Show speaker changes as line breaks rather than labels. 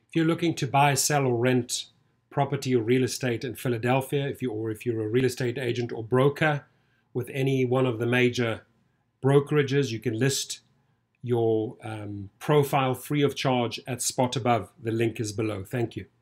If you're looking to buy, sell, or rent property or real estate in Philadelphia, if you're a real estate agent or broker with any one of the major brokerages, you can list your profile free of charge at Spot Above. The link is below. Thank you.